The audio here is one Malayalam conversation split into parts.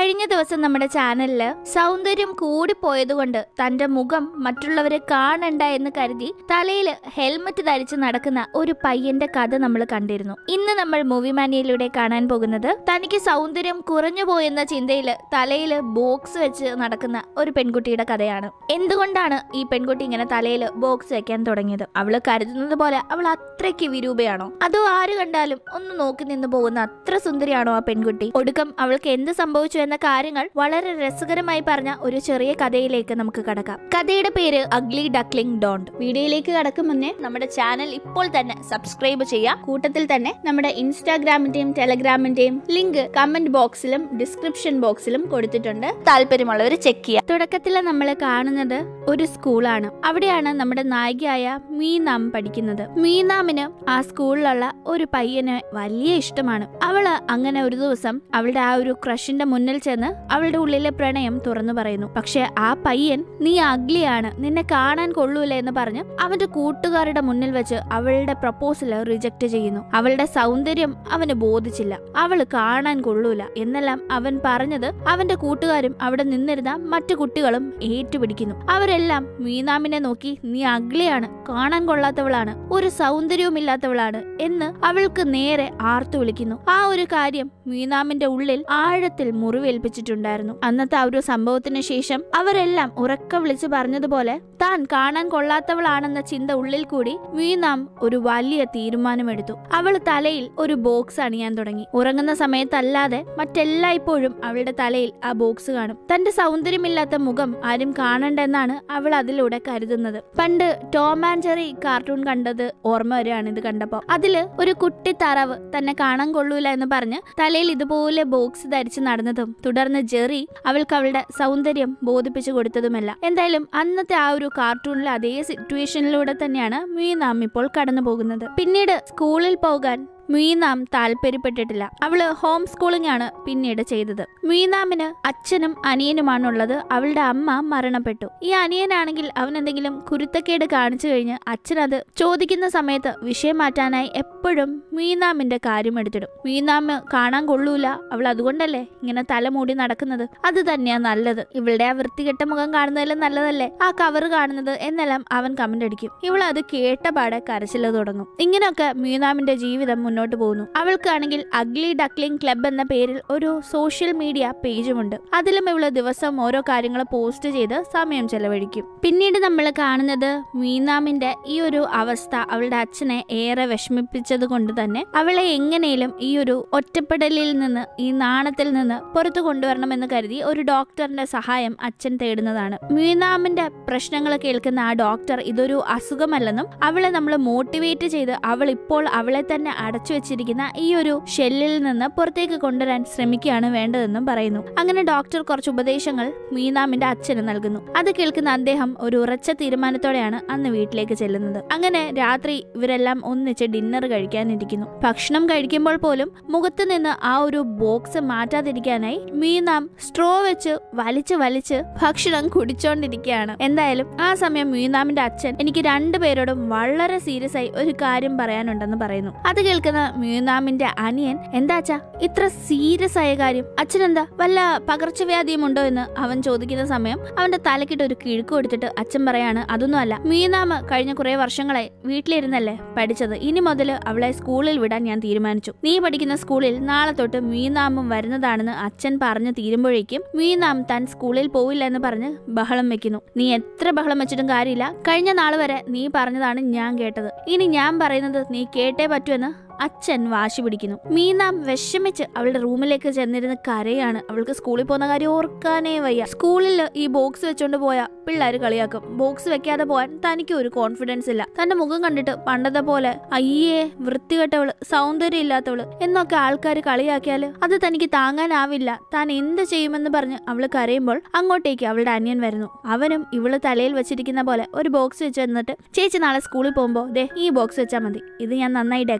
കഴിഞ്ഞ ദിവസം നമ്മുടെ ചാനലില് സൗന്ദര്യം കൂടിപ്പോയതുകൊണ്ട് തന്റെ മുഖം മറ്റുള്ളവരെ കാണണ്ട എന്ന് കരുതി തലയിൽ ഹെൽമറ്റ് ധരിച്ച് നടക്കുന്ന ഒരു പയ്യന്റെ കഥ നമ്മൾ കണ്ടിരുന്നു. ഇന്ന് നമ്മൾ മൂവി മാനിയയിലൂടെ കാണാൻ പോകുന്നത് തനിക്ക് സൗന്ദര്യം കുറഞ്ഞു പോയെന്ന ചിന്തയിൽ തലയിൽ ബോക്സ് വെച്ച് നടക്കുന്ന ഒരു പെൺകുട്ടിയുടെ കഥയാണ്. എന്തുകൊണ്ടാണ് ഈ പെൺകുട്ടി ഇങ്ങനെ തലയിൽ ബോക്സ് വെക്കാൻ തുടങ്ങിയത്? അവള് കരുതുന്നത് പോലെ അവൾ അത്രയ്ക്ക് വിരൂപയാണോ, അതോ ആര് കണ്ടാലും ഒന്ന് നോക്കി നിന്ന് പോകുന്ന അത്ര സുന്ദരിയാണോ ആ പെൺകുട്ടി? ഒടുക്കം അവൾക്ക് എന്ത് സംഭവിച്ചു എന്ന കാര്യങ്ങൾ വളരെ രസകരമായി പറഞ്ഞ ഒരു ചെറിയ കഥയിലേക്ക് നമുക്ക് കടക്കാം. കഥയുടെ പേര് അഗ്ലി ഡക്ലിംഗ് ഡോണ്ട്. വീഡിയോയിലേക്ക് കടക്കും മുന്നേ നമ്മുടെ ചാനൽ ഇപ്പോൾ തന്നെ സബ്സ്ക്രൈബ് ചെയ്യാം. കൂട്ടത്തിൽ തന്നെ നമ്മുടെ ഇൻസ്റ്റാഗ്രാമിന്റെയും ടെലഗ്രാമിന്റെയും ലിങ്ക് കമന്റ് ബോക്സിലും ഡിസ്ക്രിപ്ഷൻ ബോക്സിലും കൊടുത്തിട്ടുണ്ട്. താല്പര്യമുള്ളവർ ചെക്ക് ചെയ്യാം. തുടക്കത്തിൽ നമ്മൾ കാണുന്നത് ഒരു സ്കൂളാണ്. അവിടെയാണ് നമ്മുടെ നായികയായ മീനാം പഠിക്കുന്നത്. മീനാമിന് ആ സ്കൂളിലുള്ള ഒരു പയ്യനെ വലിയ ഇഷ്ടമാണ്. അവള് അങ്ങനെ ഒരു ദിവസം അവളുടെ ആ ഒരു ക്രഷിന്റെ മുന്നിൽ ചെന്ന് അവളുടെ ഉള്ളിലെ പ്രണയം തുറന്നു പറയുന്നു. പക്ഷെ ആ പയ്യൻ നീ അഗ്ലിയാണ്, നിന്നെ കാണാൻ കൊള്ളൂല എന്ന് പറഞ്ഞ് അവന്റെ കൂട്ടുകാരുടെ മുന്നിൽ വെച്ച് അവളുടെ പ്രപ്പോസല് റിജക്ട് ചെയ്യുന്നു. അവളുടെ സൗന്ദര്യം അവന് ബോധിച്ചില്ല, അവള് കാണാൻ കൊള്ളൂല എന്നെല്ലാം അവൻ പറഞ്ഞത് അവന്റെ കൂട്ടുകാരും അവിടെ നിന്നിരുന്ന മറ്റു കുട്ടികളും ഏറ്റുപിടിക്കുന്നു. അവരെല്ലാം മീനാമിനെ നോക്കി നീ അഗ്ലിയാണ്, കാണാൻ കൊള്ളാത്തവളാണ്, ഒരു സൗന്ദര്യവും ഇല്ലാത്തവളാണ് എന്ന് അവൾക്ക് നേരെ ആർത്തു വിളിക്കുന്നു. ആ ഒരു കാര്യം മീനാമിന്റെ ഉള്ളിൽ ആഴത്തിൽ മുറിവേൽപ്പിച്ചിട്ടുണ്ടായിരുന്നു. അന്നത്തെ ആ ഒരു സംഭവത്തിന് ശേഷം അവരെല്ലാം ഉറക്ക വിളിച്ചു പറഞ്ഞതുപോലെ താൻ കാണാൻ കൊള്ളാത്തവളാണെന്ന ചിന്ത ഉള്ളിൽ കൂടി മീനാം ഒരു വലിയ തീരുമാനമെടുത്തു. അവൾ തലയിൽ ഒരു ബോക്സ് അണിയാൻ തുടങ്ങി. ഉറങ്ങുന്ന സമയത്തല്ലാതെ മറ്റെല്ലായ്പ്പോഴും അവളുടെ തലയിൽ ആ ബോക്സ് കാണും. തന്റെ സൗന്ദര്യമില്ലാത്ത മുഖം ആരും കാണണ്ടെന്നാണ് അവൾ അതിലൂടെ കരുതുന്നത്. പണ്ട് ടോം ആൻഡ് ജെറി കാർട്ടൂൺ കണ്ടത് ഓർമ്മ വരെയാണ് ഇത് കണ്ടപ്പോ. അതില് ഒരു കുട്ടി താറാവ് തന്നെ കാണാൻ കൊള്ളൂല എന്ന് പറഞ്ഞ് തലയിൽ ഇതുപോലെ ബോക്സ് ധരിച്ച് നടന്നതും തുടർന്ന് ജെറി അവൾക്ക് അവളുടെ സൗന്ദര്യം ബോധിപ്പിച്ചു കൊടുത്തതുമല്ല. എന്തായാലും അന്നത്തെ ആ ഒരു കാർട്ടൂണിലെ അതേ സിറ്റുവേഷനിലൂടെ തന്നെയാണ് മീനാം ഇപ്പോൾ കടന്നു പോകുന്നത്. പിന്നീട് സ്കൂളിൽ പോകാൻ മീനാം താല്പര്യപ്പെട്ടിട്ടില്ല. അവള് ഹോം സ്കൂളിംഗ് ആണ് പിന്നീട് ചെയ്തത്. മീനാമിന് അച്ഛനും അനിയനുമാണുള്ളത്. അവളുടെ അമ്മ മരണപ്പെട്ടു. ഈ അനിയനാണെങ്കിൽ അവൻ എന്തെങ്കിലും കുരുത്തക്കേട് കാണിച്ചു കഴിഞ്ഞ് അച്ഛൻ അത് ചോദിക്കുന്ന സമയത്ത് വിഷയം മാറ്റാനായി എപ്പോഴും മീനാമിന്റെ കാര്യം എടുത്തിടും. മീനാമ് കാണാൻ കൊള്ളൂല, അവൾ അതുകൊണ്ടല്ലേ ഇങ്ങനെ തലമൂടി നടക്കുന്നത്, അത് തന്നെയാ നല്ലത്, ഇവളുടെ ആ വൃത്തികെട്ട മുഖം കാണുന്നതിലും നല്ലതല്ലേ ആ കവർ കാണുന്നത് എന്നെല്ലാം അവൻ കമന്റ് അടിക്കും. ഇവൾ അത് കേട്ട പാടെ കരച്ചില് തുടങ്ങും. ഇങ്ങനെയൊക്കെ മീനാമിന്റെ ജീവിതം മുന്നോട്ട് പോകുന്നു. അവൾക്കാണെങ്കിൽ അഗ്ലി ഡക്ലിംഗ് ക്ലബ് എന്ന പേരിൽ ഒരു സോഷ്യൽ മീഡിയ പേജുമുണ്ട്. അതിലും ഇവള് ദിവസം ഓരോ കാര്യങ്ങൾ പോസ്റ്റ് ചെയ്ത് സമയം ചെലവഴിക്കും. പിന്നീട് നമ്മൾ കാണുന്നത് മീനാമിന്റെ ഈ ഒരു അവസ്ഥ അവളുടെ അച്ഛനെ ഏറെ വിഷമിപ്പിച്ചത് കൊണ്ട് തന്നെ അവളെ എങ്ങനെയും ഈ ഒരു ഒറ്റപ്പെടലിൽ നിന്ന്, ഈ നാണത്തിൽ നിന്ന് പുറത്തു കൊണ്ടുവരണമെന്ന് കരുതി ഒരു ഡോക്ടറിന്റെ സഹായം അച്ഛൻ തേടുന്നതാണ്. മീനാമിന്റെ പ്രശ്നങ്ങൾ കേൾക്കുന്ന ആ ഡോക്ടർ ഇതൊരു അസുഖമല്ലെന്നും അവളെ നമ്മൾ മോട്ടിവേറ്റ് ചെയ്ത് അവൾ ഇപ്പോൾ അവളെ തന്നെ അടച്ചു വെച്ചിരിക്കുന്ന ഈ ഒരു ഷെല്ലിൽ നിന്ന് പുറത്തേക്ക് കൊണ്ടുവരാൻ ശ്രമിക്കുകയാണ് വേണ്ടതെന്നും പറയുന്നു. അങ്ങനെ ഡോക്ടർ കുറച്ച് ഉപദേശങ്ങൾ മീനാമിന്റെ അച്ഛന് നൽകുന്നു. അത് കേൾക്കുന്ന അദ്ദേഹം ഒരു ഉറച്ച തീരുമാനത്തോടെയാണ് അന്ന് വീട്ടിലേക്ക് ചെല്ലുന്നത്. അങ്ങനെ രാത്രി ഇവരെല്ലാം ഒന്നിച്ച് ഡിന്നർ കഴിക്കാനിരിക്കുന്നു. ഭക്ഷണം കഴിക്കുമ്പോൾ പോലും മുഖത്ത് നിന്ന് ആ ഒരു ബോക്സ് മാറ്റാതിരിക്കാനായി മീനാം സ്ട്രോ വെച്ച് വലിച്ച് ഭക്ഷണം കുടിച്ചോണ്ടിരിക്കുകയാണ്. എന്തായാലും ആ സമയം മീനാമിന്റെ അച്ഛൻ എനിക്ക് രണ്ടുപേരോടും വളരെ സീരിയസ് ആയി ഒരു കാര്യം പറയാനുണ്ടെന്ന് പറയുന്നു. അത് കേൾക്കുന്ന മീനാമിന്റെ അനിയൻ എന്താച്ചാ ഇത്ര സീരിയസ് ആയ കാര്യം, അച്ഛനെന്താ വല്ല പകർച്ചവ്യാധിയും ഉണ്ടോ എന്ന് അവൻ ചോദിക്കുന്ന സമയം അവന്റെ തലക്കിട്ട് ഒരു കിഴുക്ക് കൊടുത്തിട്ട് അച്ഛൻ പറയാണ് അതൊന്നും അല്ല, മീനാമ് കഴിഞ്ഞ കുറെ വർഷങ്ങളായി വീട്ടിലിരുന്നല്ലേ പഠിച്ചത്, ഇനി മുതൽ അവളെ സ്കൂളിൽ വിടാൻ ഞാൻ തീരുമാനിച്ചു. നീ പഠിക്കുന്ന സ്കൂളിൽ നാളെ തൊട്ട് മീനാമും വരുന്നതാണെന്ന് അച്ഛൻ പറഞ്ഞു തീരുമ്പോഴേക്കും മീനാം താൻ സ്കൂളിൽ പോവില്ല എന്ന് പറഞ്ഞ് ബഹളം വെക്കുന്നു. നീ എത്ര ബഹളം വെച്ചിട്ടും കാര്യമില്ല, കഴിഞ്ഞ നാൾ വരെ നീ പറഞ്ഞതാണ് ഞാൻ കേട്ടത്, ഇനി ഞാൻ പറയുന്നത് നീ കേട്ടേ പറ്റുമെന്ന് അച്ഛൻ വാശി പിടിക്കുന്നു. മീനാം വിഷമിച്ച് അവളുടെ റൂമിലേക്ക് ചെന്നിരുന്ന് കരയാണ്. അവൾക്ക് സ്കൂളിൽ പോകുന്ന കാര്യം ഓർക്കാനേ വയ്യ. സ്കൂളിൽ ഈ ബോക്സ് വെച്ചോണ്ട് പോയ പിള്ളേര് കളിയാക്കും. ബോക്സ് വെക്കാതെ പോകാൻ തനിക്ക് ഒരു കോൺഫിഡൻസ് ഇല്ല. തന്റെ മുഖം കണ്ടിട്ട് പണ്ടത്തെ പോലെ അയ്യേ വൃത്തികെട്ടവള്, സൗന്ദര്യം ഇല്ലാത്തവള് എന്നൊക്കെ ആൾക്കാർ കളിയാക്കിയാല് അത് തനിക്ക് താങ്ങാനാവില്ല. താൻ എന്ത് ചെയ്യുമെന്ന് പറഞ്ഞ് അവള് കരയുമ്പോൾ അങ്ങോട്ടേക്ക് അവളുടെ അനിയൻ വരുന്നു. അവനും ഇവള് തലയിൽ വെച്ചിരിക്കുന്ന പോലെ ഒരു ബോക്സ് വെച്ച് വന്നിട്ട് ചേച്ചി നാളെ സ്കൂളിൽ പോകുമ്പോ ദേ ഈ ബോക്സ് വെച്ചാൽ മതി, ഇത് ഞാൻ നന്നായി ഡെക്കറേറ്റ് ചെയ്ത്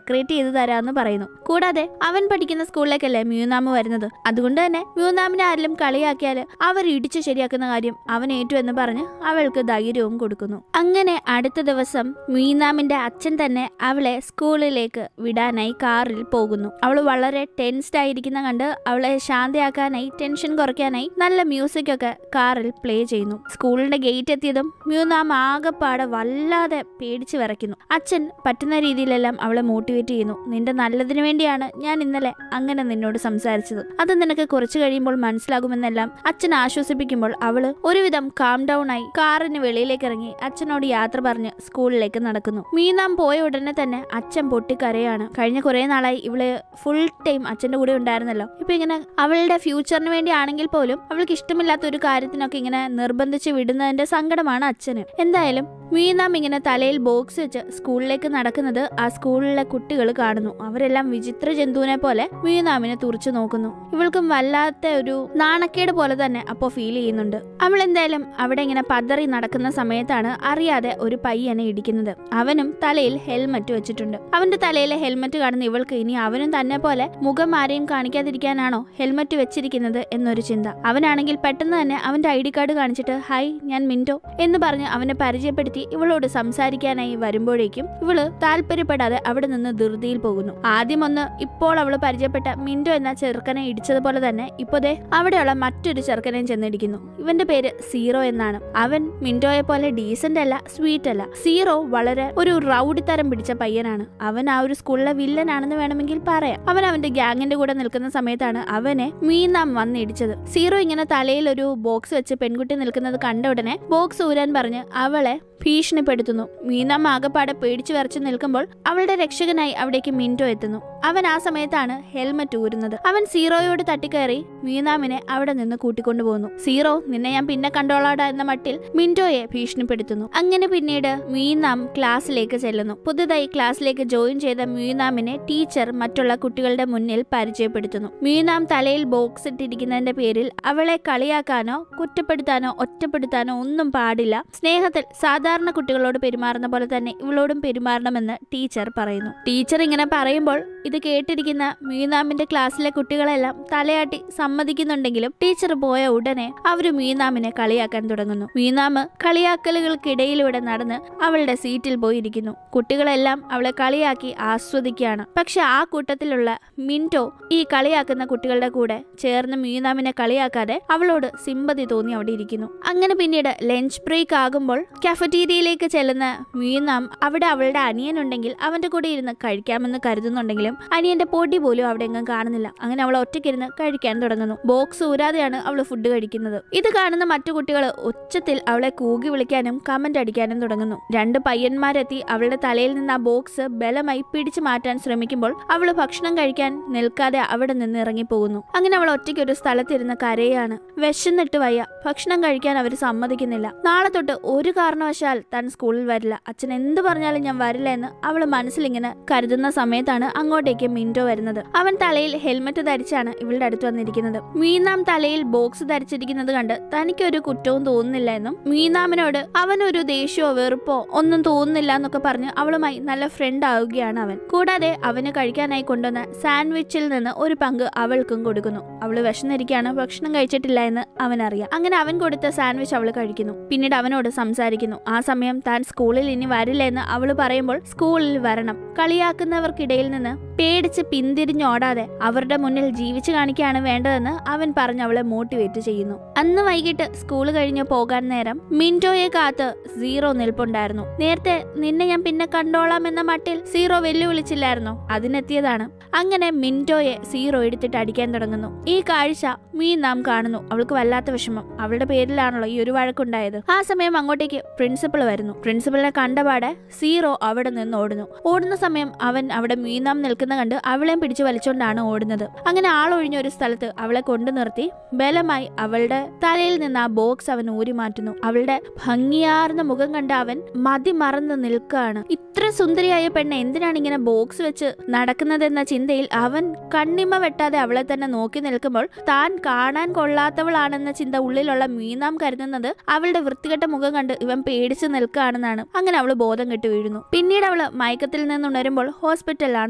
ചെയ്തു തരാമെന്ന് പറയുന്നു. കൂടാതെ അവൻ പഠിക്കുന്ന സ്കൂളിലേക്കല്ലേ മ്യൂനാമ് വരുന്നത്, അതുകൊണ്ട് തന്നെ മ്യൂനാമിനെ ആരെങ്കിലും കളിയാക്കിയാൽ അവർ ഇടിച്ചു ശരിയാക്കുന്ന കാര്യം അവൻ ഏറ്റു എന്ന് പറഞ്ഞ് അവൾക്ക് ധൈര്യവും കൊടുക്കുന്നു. അങ്ങനെ അടുത്ത ദിവസം മ്യൂനാമിന്റെ അച്ഛൻ തന്നെ അവളെ സ്കൂളിലേക്ക് വിടാനായി കാറിൽ പോകുന്നു. അവൾ വളരെ ടെൻസ്ഡ് ആയിരിക്കുന്ന കണ്ട് അവളെ ശാന്തയാക്കാനായി, ടെൻഷൻ കുറയ്ക്കാനായി നല്ല മ്യൂസിക് ഒക്കെ കാറിൽ പ്ലേ ചെയ്യുന്നു. സ്കൂളിന്റെ ഗേറ്റ് എത്തിയതും മ്യൂനാം ആകെപ്പാടെ വല്ലാതെ പേടിച്ചു വിറയ്ക്കുന്നു. അച്ഛൻ പറ്റുന്ന രീതിയിലെല്ലാം അവളെ മോട്ടിവേറ്റ് ചെയ്യുന്നു. നിന്റെ നല്ലതിനു വേണ്ടിയാണ് ഞാൻ ഇന്നലെ അങ്ങനെ നിന്നോട് സംസാരിച്ചത്, അത് നിനക്ക് കുറച്ചു കഴിയുമ്പോൾ മനസ്സിലാകുമെന്നെല്ലാം അച്ഛൻ ആശ്വസിപ്പിക്കുമ്പോൾ അവള് ഒരുവിധം കാം ഡൗൺ ആയി കാറിന് വെളിയിലേക്ക് ഇറങ്ങി അച്ഛനോട് യാത്ര പറഞ്ഞ് സ്കൂളിലേക്ക് നടക്കുന്നു. മീനാം പോയ ഉടനെ തന്നെ അച്ഛൻ പൊട്ടിക്കരയാണ്. കഴിഞ്ഞ കുറെ നാളായി ഇവള് ഫുൾ ടൈം അച്ഛന്റെ കൂടെ ഉണ്ടായിരുന്നല്ലോ, ഇപ്പൊ ഇങ്ങനെ അവളുടെ ഫ്യൂച്ചറിന് വേണ്ടി ആണെങ്കിൽ പോലും അവൾക്ക് ഇഷ്ടമില്ലാത്ത ഒരു കാര്യത്തിനൊക്കെ ഇങ്ങനെ നിർബന്ധിച്ച് വിടുന്നതിന്റെ സങ്കടമാണ് അച്ഛന്. എന്തായാലും മീനാം ഇങ്ങനെ തലയിൽ ബോക്സ് വെച്ച് സ്കൂളിലേക്ക് നടക്കുന്നത് ആ സ്കൂളിലെ കുട്ടികൾ കാണുന്നു. അവരെല്ലാം വിചിത്ര ജന്തുവിനെ പോലെ മീനാമിനെ തുറച്ചു നോക്കുന്നു. ഇവൾക്കും വല്ലാത്ത ഒരു നാണക്കേട് പോലെ തന്നെ അപ്പോ ഫീൽ ചെയ്യുന്നുണ്ട്. അവൾ എന്തായാലും അവിടെ ഇങ്ങനെ പതറി നടക്കുന്ന സമയത്താണ് അറിയാതെ ഒരു പയ്യനെ ഇടിക്കുന്നത്. അവനും തലയിൽ ഹെൽമറ്റ് വെച്ചിട്ടുണ്ട്. അവന്റെ തലയിലെ ഹെൽമറ്റ് കാണുന്ന ഇവൾക്ക് ഇനി അവനും തന്നെ പോലെ മുഖം ആരെയും കാണിക്കാതിരിക്കാനാണോ ഹെൽമറ്റ് വെച്ചിരിക്കുന്നത് എന്നൊരു ചിന്ത. അവനാണെങ്കിൽ പെട്ടെന്ന് തന്നെ അവന്റെ ID കാർഡ് കാണിച്ചിട്ട് ഹായ് ഞാൻ മിന്റോ എന്ന് പറഞ്ഞ് അവനെ പരിചയപ്പെടുത്തി ഇവളോട് സംസാരിക്കാനായി വരുമ്പോഴേക്കും ഇവള് താല്പര്യപ്പെടാതെ അവിടെ നിന്ന് ധൃതിയിൽ പോകുന്നു. ആദ്യം ഒന്ന് ഇപ്പോൾ അവള് പരിചയപ്പെട്ട മിന്റോ എന്ന ചെറുക്കനെ ഇടിച്ചതുപോലെ തന്നെ ഇപ്പോഴേ അവിടെയുള്ള മറ്റൊരു ചെറുക്കനെയും ചെന്നിടിക്കുന്നു. ഇവന്റെ പേര് സീറോ എന്നാണ്. അവൻ മിന്റോയെ പോലെ ഡീസന്റ് അല്ല, സ്വീറ്റ് അല്ല. സീറോ വളരെ ഒരു റൗഡിത്തരം പിടിച്ച പയ്യനാണ്. അവൻ ആ ഒരു സ്കൂളിലെ വില്ലനാണെന്ന് വേണമെങ്കിൽ പറയാം. അവൻ അവന്റെ ഗ്യാങ്ങിന്റെ കൂടെ നിൽക്കുന്ന സമയത്താണ് അവനെ മീനാം വന്നിടിച്ചത്. സീറോ ഇങ്ങനെ തലയിൽ ഒരു ബോക്സ് വെച്ച് പെൺകുട്ടി നിൽക്കുന്നത് കണ്ട ഉടനെ ബോക്സ് ഊരാൻ പറഞ്ഞ് അവളെ ഭീഷണിപ്പെടുത്തുന്നു. മീനാം ആകെപ്പാടെ പേടിച്ചു വരച്ചു നിൽക്കുമ്പോൾ അവളുടെ രക്ഷകനായി അവിടേക്ക് മിന്റോ എത്തുന്നു. അവൻ ആ സമയത്താണ് ഹെൽമറ്റ് ഊരുന്നത്. അവൻ സീറോയോട് തട്ടിക്കയറി മീനാമിനെ അവിടെ നിന്ന് കൂട്ടിക്കൊണ്ടുപോകുന്നു. സീറോ നിന്നെ ഞാൻ പിന്നെ കണ്ടോളാടാ എന്ന മട്ടിൽ മിന്റോയെ ഭീഷണിപ്പെടുത്തുന്നു. അങ്ങനെ പിന്നീട് മീനാം ക്ലാസ്സിലേക്ക് ചെല്ലുന്നു. പുതുതായി ക്ലാസ്സിലേക്ക് ജോയിൻ ചെയ്ത മീനാമിനെ ടീച്ചർ മറ്റുള്ള കുട്ടികളുടെ മുന്നിൽ പരിചയപ്പെടുത്തുന്നു. മീനാം തലയിൽ ബോക്സ് ഇട്ടിരിക്കുന്നതിന്റെ പേരിൽ അവളെ കളിയാക്കാനോ കുറ്റപ്പെടുത്താനോ ഒറ്റപ്പെടുത്താനോ ഒന്നും പാടില്ല. സ്നേഹത്തിൽ സാധാരണ കുട്ടികളോട് പെരുമാറുന്ന പോലെ തന്നെ ഇവളോടും പെരുമാറണമെന്ന് ടീച്ചർ പറയുന്നു. ടീച്ചർ ഇങ്ങനെ പറയുമ്പോൾ ഇത് കേട്ടിരിക്കുന്ന മീനാമിന്റെ ക്ലാസ്സിലെ കുട്ടികളെല്ലാം തലയാട്ടി സമ്മതിക്കുന്നുണ്ടെങ്കിലും ടീച്ചർ പോയ ഉടനെ അവര് മീനാമിനെ കളിയാക്കാൻ തുടങ്ങുന്നു. മീനാമ് കളിയാക്കലുകൾക്കിടയിലൂടെ നടന്ന് അവളുടെ സീറ്റിൽ പോയിരിക്കുന്നു. കുട്ടികളെല്ലാം അവളെ കളിയാക്കി ആസ്വദിക്കുകയാണ്. പക്ഷെ ആ കൂട്ടത്തിലുള്ള മിന്റോ ഈ കളിയാക്കുന്ന കുട്ടികളുടെ കൂടെ ചേർന്ന് മീനാമിനെ കളിയാക്കാതെ അവളോട് സിമ്പതി തോന്നി അവിടെ ഇരിക്കുന്നു. അങ്ങനെ പിന്നീട് ലഞ്ച് ബ്രേക്ക് ആകുമ്പോൾ കഫറ്റീരിയയിലേക്ക് ചെല്ലുന്ന മീനാം അവിടെ അവളുടെ അനിയനുണ്ടെങ്കിൽ അവന്റെ കൂടെ ഇരുന്ന് കഴിക്കാമെന്ന് കരുതുന്നുണ്ടെങ്കിലും അനിയന്റെ പൊടി പോലും അവിടെ എങ്ങും കാണുന്നില്ല. അങ്ങനെ അവൾ ഒറ്റയ്ക്കിരുന്ന് കഴിക്കാൻ തുടങ്ങുന്നു. ബോക്സ് ഊരാതെയാണ് അവൾ ഫുഡ് കഴിക്കുന്നത്. ഇത് കാണുന്ന മറ്റു കുട്ടികൾ ഉച്ചത്തിൽ അവളെ കൂകി വിളിക്കാനും കമന്റ് അടിക്കാനും തുടങ്ങുന്നു. 2 പയ്യന്മാരെത്തി അവളുടെ തലയിൽ നിന്ന് ആ ബോക്സ് ബലമായി പിടിച്ചു മാറ്റാൻ ശ്രമിക്കുമ്പോൾ അവൾ ഭക്ഷണം കഴിക്കാൻ നിൽക്കാതെ അവിടെ നിന്ന് ഇറങ്ങിപ്പോകുന്നു. അങ്ങനെ അവൾ ഒറ്റയ്ക്ക് ഒരു സ്ഥലത്തിരുന്ന് കരയാണ്. വിശന്നിട്ട് വയ്യ, ഭക്ഷണം കഴിക്കാൻ അവർ സമ്മതിക്കുന്നില്ല. നാളെ തൊട്ട് ഒരു കാരണവശാൽ താൻ സ്കൂളിൽ വരില്ല, അച്ഛൻ എന്ത് പറഞ്ഞാലും ഞാൻ വരില്ല എന്ന് അവൾ മനസ്സിലിങ്ങനെ കരുതുന്ന സമയത്താണ് അങ്ങോട്ടേക്ക് മിന്റോ വരുന്നത്. അവൻ തലയിൽ ഹെൽമറ്റ് ധരിച്ചാണ് ഇവളുടെ അടുത്ത് വന്നിരിക്കുന്നത്. മീനാം തലയിൽ ബോക്സ് ധരിച്ചിരിക്കുന്നത് കണ്ട് തനിക്കൊരു കുറ്റവും തോന്നുന്നില്ല എന്നും മീനാമിനോട് അവനൊരു ദേഷ്യമോ വെറുപ്പോ ഒന്നും തോന്നുന്നില്ല എന്നൊക്കെ പറഞ്ഞ് അവളുമായി നല്ല ഫ്രണ്ട് ആവുകയാണ് അവൻ. കൂടാതെ അവന് കഴിക്കാനായി കൊണ്ടുവന്ന സാൻഡ്വിച്ചിൽ നിന്ന് ഒരു പങ്ക് അവൾക്കും കൊടുക്കുന്നു. അവള് വിശന്നിരിക്കുകയാണ്, ഭക്ഷണം കഴിച്ചിട്ടില്ല എന്ന് അവനറിയാം. അങ്ങനെ അവൻ കൊടുത്ത സാൻഡ്വിച്ച് അവൾ കഴിക്കുന്നു. പിന്നീട് അവനോട് സംസാരിക്കുന്നു. ആ സമയം താൻ സ്കൂളിൽ ഇനി വരില്ല എന്ന് അവള് പറയുമ്പോൾ സ്കൂളിൽ വരണം, കളിയാക്കുന്നവർക്കിടയിൽ നിന്ന് പേടിച്ച് പിന്തിരിഞ്ഞോടാതെ അവരുടെ മുന്നിൽ ജീവിച്ചു കാണിക്കുകയാണ് വേണ്ടതെന്ന് അവൻ പറഞ്ഞ് അവളെ മോട്ടിവേറ്റ് ചെയ്യുന്നു. അന്ന് വൈകിട്ട് സ്കൂൾ കഴിഞ്ഞ് പോകാൻ നേരം മിന്റോയെ കാത്ത് സീറോ നിൽപ്പുണ്ടായിരുന്നു. നേരത്തെ നിന്നെ ഞാൻ പിന്നെ കണ്ടോളാം എന്ന മട്ടിൽ സീറോ വെല്ലുവിളിച്ചില്ലായിരുന്നോ, അതിനെത്തിയതാണ്. അങ്ങനെ മിന്റോയെ സീറോ എടുത്തിട്ട് അടിക്കാൻ തുടങ്ങുന്നു. ഈ കാഴ്ച മീനാം കാണുന്നു. അവൾക്ക് വല്ലാത്ത വിഷമം. അവളുടെ പേരിലാണല്ലോ ഈ ഒരു വഴക്കുണ്ടായത്. ആ സമയം അങ്ങോട്ടേക്ക് പ്രിൻസിപ്പൾ വരുന്നു. പ്രിൻസിപ്പളിനെ കണ്ടപാടെ സീറോ അവിടെ നിന്ന് ഓടുന്ന സമയം അവൻ അവിടെ മീനാം നിൽക്കുന്ന കണ്ട് അവളെയും പിടിച്ചു വലിച്ചോണ്ടാണ് ഓടുന്നത്. അങ്ങനെ ആളൊഴിഞ്ഞ ഒരു സ്ഥലത്ത് അവളെ കൊണ്ടു നിർത്തി ബലമായി അവളുടെ തലയിൽ നിന്ന് ആ ബോക്സ് അവൻ ഊരി മാറ്റുന്നു. അവളുടെ ഭംഗിയാർന്ന മുഖം കണ്ട് അവൻ മതിമറന്ന് നിൽക്കുകയാണ്. ഇത്ര സുന്ദരിയായ പെണ്ണ് എന്തിനാണ് ഇങ്ങനെ ബോക്സ് വെച്ച് നടക്കുന്നതെന്ന ചിന്തയിൽ അവൻ കണ്ണിമ വെട്ടാതെ അവളെ തന്നെ നോക്കി നിൽക്കുമ്പോൾ താൻ കാണാൻ കൊള്ളാത്തവളാണെന്ന ചിന്ത ഉള്ളിലുള്ള മീനാം കരുതുന്നത് അവളുടെ വൃത്തികെട്ട മുഖം കണ്ട് ഇവൻ പേടിച്ചു നിൽക്കുകയാണെന്നാണ്. അങ്ങനെ അവള് ബോധം കെട്ട് വീഴുന്നു. പിന്നീട് അവള് മയക്കത്തിൽ നിന്നുണരുമ്പോൾ ഹോസ്പിറ്റലിലാണ് ഉള്ളത്.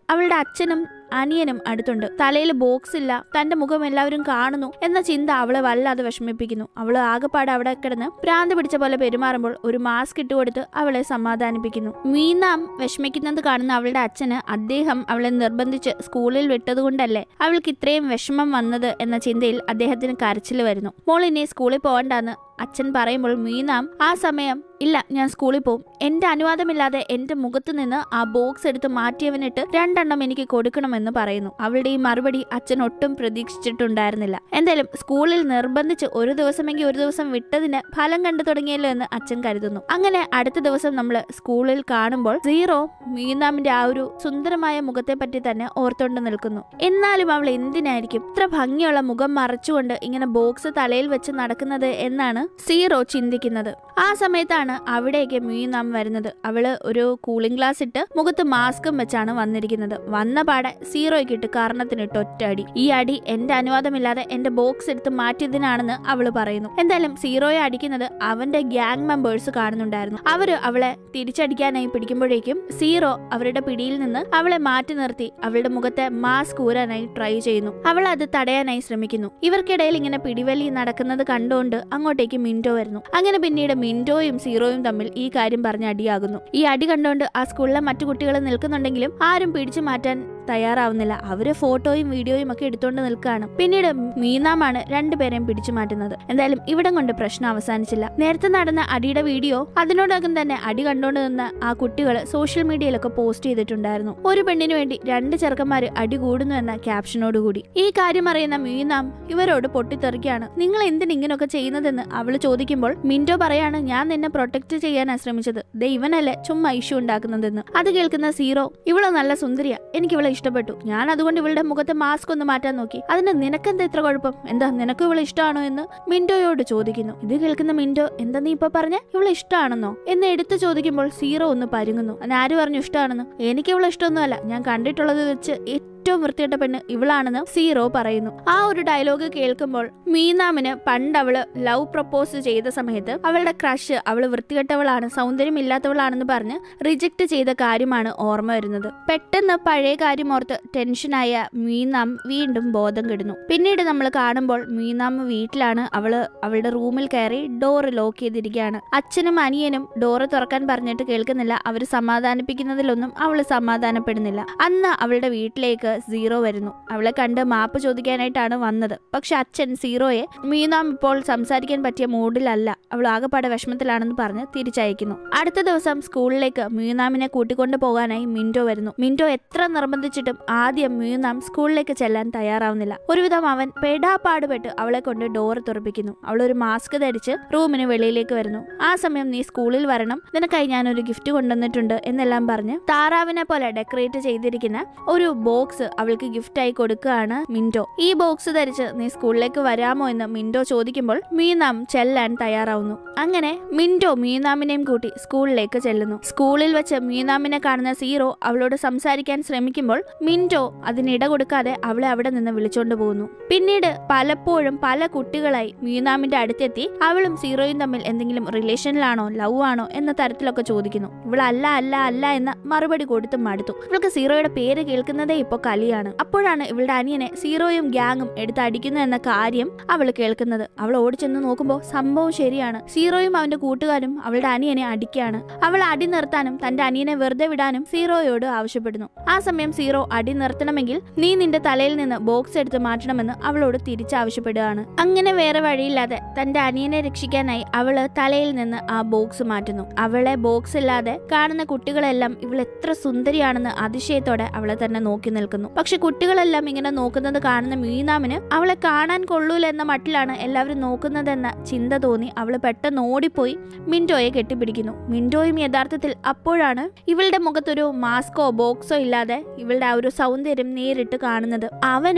അവളുടെ അച്ഛനും അനിയനും അടുത്തുണ്ട്. തലയിൽ ബോക്സ് ഇല്ല, തന്റെ മുഖം എല്ലാവരും കാണുന്നു എന്ന ചിന്ത അവളെ വല്ലാതെ വിഷമിപ്പിക്കുന്നു. അവള് ആകെപ്പാടെ അവിടെ കിടന്ന് ഭ്രാന്ത് പിടിച്ച പോലെ പെരുമാറുമ്പോൾ ഒരു മാസ്ക് ഇട്ടുകൊടുത്ത് അവളെ സമാധാനിപ്പിക്കുന്നു. മീനാം വിഷമിക്കുന്നത് കാണുന്ന അവളുടെ അച്ഛന് അദ്ദേഹം അവളെ നിർബന്ധിച്ച് സ്കൂളിൽ വിട്ടതുകൊണ്ടല്ലേ അവൾക്ക് ഇത്രയും വിഷമം വന്നത് എന്ന ചിന്തയിൽ അദ്ദേഹത്തിന് കരച്ചിൽ വരുന്നു. മോൾ ഇനി സ്കൂളിൽ പോകണ്ടെന്ന് അച്ഛൻ പറയുമ്പോൾ മീനാം ആ സമയം ഇല്ല, ഞാൻ സ്കൂളിൽ പോവും, എന്റെ അനുവാദമില്ലാതെ എന്റെ മുഖത്ത് നിന്ന് ആ ബോക്സ് എടുത്ത് മാറ്റിയവനിട്ട് 2 എണ്ണം എനിക്ക് കൊടുക്കണമെന്ന് പറയുന്നു. അവളുടെ ഈ മറുപടി അച്ഛൻ ഒട്ടും പ്രതീക്ഷിച്ചിട്ടുണ്ടായിരുന്നില്ല. എന്തായാലും സ്കൂളിൽ നിർബന്ധിച്ച് ഒരു ദിവസമെങ്കിൽ ഒരു ദിവസം വിട്ടതിന് ഫലം കണ്ടു തുടങ്ങിയല്ലോ എന്ന് അച്ഛൻ കരുതുന്നു. അങ്ങനെ അടുത്ത ദിവസം നമ്മൾ സ്കൂളിൽ കാണുമ്പോൾ സീറോ മീനാമിന്റെ ആ ഒരു സുന്ദരമായ മുഖത്തെ പറ്റി തന്നെ ഓർത്തോണ്ട് നിൽക്കുന്നു. എന്നാലും അവൾ എന്തിനായിരിക്കും ഇത്ര ഭംഗിയുള്ള മുഖം മറച്ചുകൊണ്ട് ഇങ്ങനെ ബോക്സ് തലയിൽ വെച്ച് നടക്കുന്നത് എന്നാണ് സീറോ ചിന്തിക്കുന്നത്. ആ സമയത്താണ് അവിടേക്ക് മീനാം വരുന്നത്. അവള് ഒരു കൂളിംഗ് ഗ്ലാസ് ഇട്ട് മുഖത്ത് മാസ്കും വെച്ചാണ് വന്നിരിക്കുന്നത്. വന്ന പാടെ സീറോയ്ക്ക് ഇട്ട് കാരണത്തിനിട്ട് ഒറ്റ അടി. ഈ അടി എന്റെ അനുവാദമില്ലാതെ എന്റെ ബോക്സ് എടുത്ത് മാറ്റിയതിനാണെന്ന് അവള് പറയുന്നു. എന്തായാലും സീറോയെ അടിക്കുന്നത് അവന്റെ ഗ്യാങ് മെമ്പേഴ്സ് കാണുന്നുണ്ടായിരുന്നു. അവര് അവളെ തിരിച്ചടിക്കാനായി പിടിക്കുമ്പോഴേക്കും സീറോ അവരുടെ പിടിയിൽ നിന്ന് അവളെ മാറ്റി നിർത്തി അവളുടെ മുഖത്തെ മാസ്ക് ഊരാനായി ട്രൈ ചെയ്യുന്നു. അവൾ അത് തടയാനായി ശ്രമിക്കുന്നു. ഇവർക്കിടയിൽ ഇങ്ങനെ പിടിവലി നടക്കുന്നത് കണ്ടുകൊണ്ട് അങ്ങോട്ടേക്ക് മിന്റോ വരുന്നു. അങ്ങനെ പിന്നീട് മിന്റോയും സീറോയും തമ്മിൽ ഈ കാര്യം പറഞ്ഞ് അടിയാകുന്നു. ഈ അടി കണ്ടുകൊണ്ട് ആ സ്കൂളിലെ മറ്റു കുട്ടികൾ നിൽക്കുന്നുണ്ടെങ്കിലും ആരും പിടിച്ചു മാറ്റാൻ തയ്യാറാവുന്നില്ല. അവര് ഫോട്ടോയും വീഡിയോയും ഒക്കെ എടുത്തുകൊണ്ട് നിൽക്കുകയാണ്. പിന്നീട് മീനാമാണ് 2 പേരെയും പിടിച്ചു മാറ്റുന്നത്. എന്തായാലും ഇവിടം കൊണ്ട് പ്രശ്നം അവസാനിച്ചില്ല. നേരത്തെ നടന്ന അടിയുടെ വീഡിയോ അതിനോടകം തന്നെ അടി കണ്ടുകൊണ്ട് നിന്ന ആ കുട്ടികൾ സോഷ്യൽ മീഡിയയിലൊക്കെ പോസ്റ്റ് ചെയ്തിട്ടുണ്ടായിരുന്നു. ഒരു പെണ്ണിന് വേണ്ടി 2 ചെറുക്കന്മാര് അടി കൂടുന്നു എന്ന ക്യാപ്ഷനോടുകൂടി. ഈ കാര്യം അറിയുന്ന മീനാം ഇവരോട് പൊട്ടിത്തെറിക്കുകയാണ്. നിങ്ങൾ എന്തിന് ഇങ്ങനെയൊക്കെ ചെയ്യുന്നതെന്ന് അവള് ചോദിക്കുമ്പോൾ മിന്റോ പറയാണ്, ഞാൻ നിന്നെ പ്രൊട്ടക്ട് ചെയ്യാനാ ശ്രമിച്ചത്, ഇവനല്ലേ ചുമ്മാ ഇഷ്യൂ ഉണ്ടാക്കുന്നതെന്ന്. അത് കേൾക്കുന്ന സീറോ, ഇവള് നല്ല സുന്ദരിയാ, എനിക്ക് ഇവളെ ഇഷ്ടപ്പെട്ടു, ഞാൻ അതുകൊണ്ട് ഇവളുടെ മുഖത്തെ മാസ്ക് ഒന്ന് മാറ്റാൻ നോക്കി, അതിന് നിനക്കെന്താ ഇത്ര കുഴപ്പം, എന്താ നിനക്ക് ഇവളെ ഇഷ്ടമാണോ എന്ന് മിന്റോയോട് ചോദിക്കുന്നു. ഇത് കേൾക്കുന്ന മിന്റോ, എന്താ നീ ഇപ്പൊ പറഞ്ഞ, ഇവളെ ഇഷ്ടമാണെന്നോ എന്ന് എടുത്ത് ചോദിക്കുമ്പോൾ സീറോ ഒന്ന് പരുങ്ങുന്നു. ആര് പറഞ്ഞു ഇഷ്ടമാണെന്ന്, എനിക്ക് ഇവളെ ഇഷ്ടമൊന്നുമല്ല, ഞാൻ കണ്ടിട്ടുള്ളത് വെച്ച് ഏറ്റവും വൃത്തികെട്ട പെണ്ണ് ഇവളാണെന്ന് സീറോ പറയുന്നു. ആ ഒരു ഡയലോഗ് കേൾക്കുമ്പോൾ മീനാമിന് പണ്ട് അവള് ലവ് പ്രപ്പോസ് ചെയ്ത സമയത്ത് അവളുടെ ക്രഷ് അവള് വൃത്തികെട്ടവളാണ്, സൗന്ദര്യമില്ലാത്തവളാണെന്ന് പറഞ്ഞ് റിജക്ട് ചെയ്ത കാര്യമാണ് ഓർമ്മ വരുന്നത്. പെട്ടെന്ന് പഴയ കാര്യം ഓർത്ത് ടെൻഷനായ മീനാം വീണ്ടും ബോധം കെടുന്നു. പിന്നീട് നമ്മൾ കാണുമ്പോൾ മീനാം വീട്ടിലാണ്. അവളുടെ റൂമിൽ കയറി ഡോറ് ലോക്ക് ചെയ്തിരിക്കുകയാണ്. അച്ഛനും അനിയനും ഡോറ് തുറക്കാൻ പറഞ്ഞിട്ട് കേൾക്കുന്നില്ല. അവര് സമാധാനിപ്പിക്കുന്നതിലൊന്നും അവള് സമാധാനപ്പെടുന്നില്ല. അന്ന് അവളുടെ വീട്ടിലേക്ക് സീറോ വരുന്നു. അവളെ കണ്ട് മാപ്പ് ചോദിക്കാനായിട്ടാണ് വന്നത്. പക്ഷെ അച്ഛൻ സീറോയെ മീനാം ഇപ്പോൾ സംസാരിക്കാൻ പറ്റിയ മൂഡിലല്ല, അവൾ ആകെപ്പാടെ വിഷമത്തിലാണെന്ന് പറഞ്ഞ് തിരിച്ചയക്കുന്നു. അടുത്ത ദിവസം സ്കൂളിലേക്ക് മീനാമിനെ കൂട്ടിക്കൊണ്ടു പോകാനായി മിന്റോ വരുന്നു. മിന്റോ എത്ര നിർബന്ധിച്ചിട്ടും ആദ്യം മീനാം സ്കൂളിലേക്ക് ചെല്ലാൻ തയ്യാറാവുന്നില്ല. ഒരുവിധം അവൻ പെടാപ്പാടുപെട്ട് അവളെ കൊണ്ട് ഡോറ് തുറപ്പിക്കുന്നു. അവളൊരു മാസ്ക് ധരിച്ച് റൂമിന് വെളിയിലേക്ക് വരുന്നു. ആ സമയം നീ സ്കൂളിൽ വരണം, നിനക്കായി ഞാനൊരു ഗിഫ്റ്റ് കൊണ്ടുവന്നിട്ടുണ്ട് എന്നെല്ലാം പറഞ്ഞ് താറാവിനെ പോലെ ഡെക്കറേറ്റ് ചെയ്തിരിക്കുന്ന ഒരു ബോക്സ് അവൾക്ക് ഗിഫ്റ്റായി കൊടുക്കുകയാണ് മിന്റോ. ഈ ബോക്സ് ധരിച്ച് നീ സ്കൂളിലേക്ക് വരാമോ എന്ന് മിന്റോ ചോദിക്കുമ്പോൾ മീനാം ചെല്ലാൻ തയ്യാറാവുന്നു. അങ്ങനെ മിന്റോ മീനാമിനെയും കൂട്ടി സ്കൂളിലേക്ക് ചെല്ലുന്നു. സ്കൂളിൽ വെച്ച് മീനാമിനെ കാണുന്ന സീറോ അവളോട് സംസാരിക്കാൻ ശ്രമിക്കുമ്പോൾ മിന്റോ അതിനിട കൊടുക്കാതെ അവളെ അവിടെ നിന്ന് വിളിച്ചോണ്ട് പോകുന്നു. പിന്നീട് പലപ്പോഴും പല കുട്ടികളായി മീനാമിന്റെ അടുത്തെത്തി അവളും സീറോയും തമ്മിൽ എന്തെങ്കിലും റിലേഷനിലാണോ ലവ് ആണോ എന്ന തരത്തിലൊക്കെ ചോദിക്കുന്നു. ഇവൾ അല്ല അല്ല അല്ല എന്ന മറുപടി കൊടുത്തും മടുത്തു. ഇവൾക്ക് സീറോയുടെ പേര് കേൾക്കുന്നതേ ഇപ്പൊ കളിയാണ്. അപ്പോഴാണ് ഇവളുടെ അനിയനെ സീറോയും ഗ്യാങ്ങും എടുത്ത് അടിക്കുന്നു എന്ന കാര്യം അവൾ കേൾക്കുന്നത്. അവൾ ഓടിച്ചെന്ന് നോക്കുമ്പോൾ സംഭവം ശരിയാണ്. സീറോയും അവന്റെ കൂട്ടുകാരും അവളുടെ അനിയനെ അടിക്കുകയാണ്. അവൾ അടി നിർത്താനും തന്റെ അനിയനെ വെറുതെ വിടാനും സീറോയോട് ആവശ്യപ്പെടുന്നു. ആ സമയം സീറോ അടി നിർത്തണമെങ്കിൽ നീ നിന്റെ തലയിൽ നിന്ന് ബോക്സ് എടുത്ത് മാറ്റണമെന്ന് അവളോട് തിരിച്ചാവശ്യപ്പെടുകയാണ്. അങ്ങനെ വേറെ വഴിയില്ലാതെ തന്റെ അനിയനെ രക്ഷിക്കാനായി അവള് തലയിൽ നിന്ന് ആ ബോക്സ് മാറ്റുന്നു. അവളെ ബോക്സ് ഇല്ലാതെ കാണുന്ന കുട്ടികളെല്ലാം ഇവൾ എത്ര സുന്ദരിയാണെന്ന് അതിശയത്തോടെ അവളെ തന്നെ നോക്കി നിൽക്കുന്നു. പക്ഷെ കുട്ടികളെല്ലാം ഇങ്ങനെ നോക്കുന്നത് കാണുന്ന മീനാമിന് അവളെ കാണാൻ കൊള്ളൂല എന്ന മട്ടിലാണ് എല്ലാവരും നോക്കുന്നതെന്ന ചിന്ത തോന്നി അവള് പെട്ടെന്ന് ഓടിപ്പോയി മിന്റോയെ കെട്ടിപ്പിടിക്കുന്നു. മിന്റോയും യഥാർത്ഥത്തിൽ അപ്പോഴാണ് ഇവളുടെ മുഖത്തൊരു മാസ്കോ ബോക്സോ ഇല്ലാതെ ഇവളുടെ ആ ഒരു സൗന്ദര്യം നേരിട്ട് കാണുന്നത്. അവനും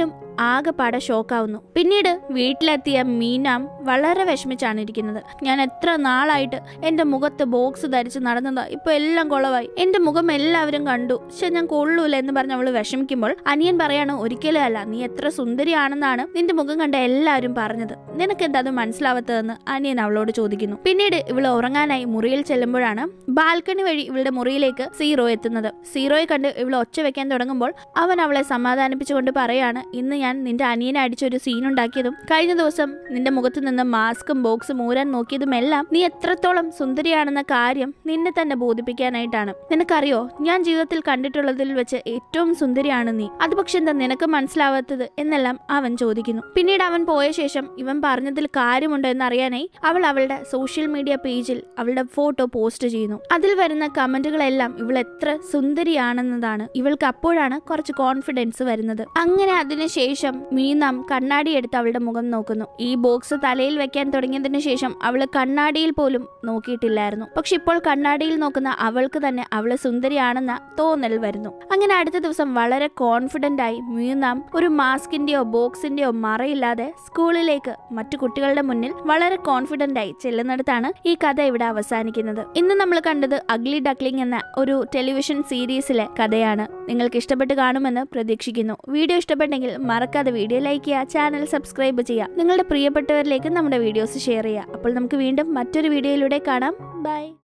ആകെപ്പാടെ ഷോക്കാവുന്നു. പിന്നീട് വീട്ടിലെത്തിയ മീനാം വളരെ വിഷമിച്ചാണ് ഇരിക്കുന്നത്. ഞാൻ എത്ര നാളായിട്ട് എന്റെ മുഖത്ത് ബോക്സ് ധരിച്ച് നടന്നതാ, ഇപ്പൊ എല്ലാം കുളവായി, എന്റെ മുഖം എല്ലാവരും കണ്ടു, പക്ഷെ ഞാൻ കൊള്ളൂല എന്ന് പറഞ്ഞ് അവള് വിഷമിക്കുമ്പോൾ അനിയൻ പറയാണ്, ഒരിക്കലും അല്ല, നീ എത്ര സുന്ദരിയാണെന്നാണ് നിന്റെ മുഖം കണ്ട എല്ലാവരും പറഞ്ഞത്, നിനക്ക് എന്താ അത് മനസ്സിലാവാത്തതെന്ന് അനിയൻ അവളോട് ചോദിക്കുന്നു. പിന്നീട് ഇവള് ഉറങ്ങാനായി മുറിയിൽ ചെല്ലുമ്പോഴാണ് ബാൽക്കണി വഴി ഇവളുടെ മുറിയിലേക്ക് സീറോ എത്തുന്നത്. സീറോയെ കണ്ട് ഇവള് ഒച്ച വെക്കാൻ തുടങ്ങുമ്പോൾ അവൻ അവളെ സമാധാനിപ്പിച്ചുകൊണ്ട് പറയാണ്, ഇന്ന് ഞാൻ നിന്റെ അനിയനെ അടിച്ചൊരു സീൻ ഉണ്ടാക്കിയതും കഴിഞ്ഞ ദിവസം നിന്റെ മുഖത്ത് നിന്ന് മാസ്കും ബോക്സും ഊരാൻ നോക്കിയതും എല്ലാം നീ എത്രത്തോളം സുന്ദരിയാണെന്ന കാര്യം നിന്നെ തന്നെ ബോധിപ്പിക്കാനായിട്ടാണ്. നിനക്കറിയോ, ഞാൻ ജീവിതത്തിൽ കണ്ടിട്ടുള്ളതിൽ വെച്ച് ഏറ്റവും സുന്ദരിയാണ് നീ, അത് പക്ഷെ എന്താ നിനക്ക് മനസ്സിലാവാത്തത് എന്നെല്ലാം അവൻ ചോദിക്കുന്നു. പിന്നീട് അവൻ പോയ ശേഷം ഇവൻ പറഞ്ഞതിൽ കാര്യമുണ്ടോ എന്നറിയാനായി അവൾ അവളുടെ സോഷ്യൽ മീഡിയ പേജിൽ അവളുടെ ഫോട്ടോ പോസ്റ്റ് ചെയ്യുന്നു. അതിൽ വരുന്ന കമന്റുകളെല്ലാം ഇവൾ എത്ര സുന്ദരിയാണെന്നതാണ്. ഇവൾക്ക് അപ്പോഴാണ് കുറച്ച് കോൺഫിഡൻസ് വരുന്നത്. അങ്ങനെ അതിനുശേഷം മീനാം കണ്ണാടി എടുത്ത് അവളുടെ മുഖം നോക്കുന്നു. ഈ ബോക്സ് തലയിൽ വെക്കാൻ തുടങ്ങിയതിനു ശേഷം അവള് കണ്ണാടിയിൽ പോലും നോക്കിയിട്ടില്ലായിരുന്നു. പക്ഷെ ഇപ്പോൾ കണ്ണാടിയിൽ നോക്കുന്ന അവൾക്ക് തന്നെ അവള് സുന്ദരിയാണെന്ന തോന്നൽ വരുന്നു. അങ്ങനെ അടുത്ത ദിവസം വളരെ കോൺഫിഡന്റ് ആയി മീനാം ഒരു മാസ്കിന്റെയോ ബോക്സിന്റെയോ മറയില്ലാതെ സ്കൂളിലേക്ക് മറ്റു കുട്ടികളുടെ മുന്നിൽ വളരെ കോൺഫിഡന്റ് ആയി ചെല്ലുന്നിടത്താണ് ഈ കഥ ഇവിടെ അവസാനിക്കുന്നത്. ഇന്ന് നമ്മൾ കണ്ടത് അഗ്ലി ഡക്ലിംഗ് എന്ന ഒരു ടെലിവിഷൻ സീരീസിലെ കഥയാണ്. നിങ്ങൾക്ക് ഇഷ്ടപ്പെട്ട് കാണുമെന്ന് പ്രതീക്ഷിക്കുന്നു. വീഡിയോ ഇഷ്ടപ്പെട്ടെങ്കിൽ മറക്കാതെ വീഡിയോ ലൈക്ക് ചെയ്യുക, ചാനൽ സബ്സ്ക്രൈബ് ചെയ്യുക, നിങ്ങളുടെ പ്രിയപ്പെട്ടവരിലേക്ക് നമ്മുടെ വീഡിയോസ് ഷെയർ ചെയ്യുക. അപ്പോൾ നമുക്ക് വീണ്ടും മറ്റൊരു വീഡിയോയിലൂടെ കാണാം. ബൈ.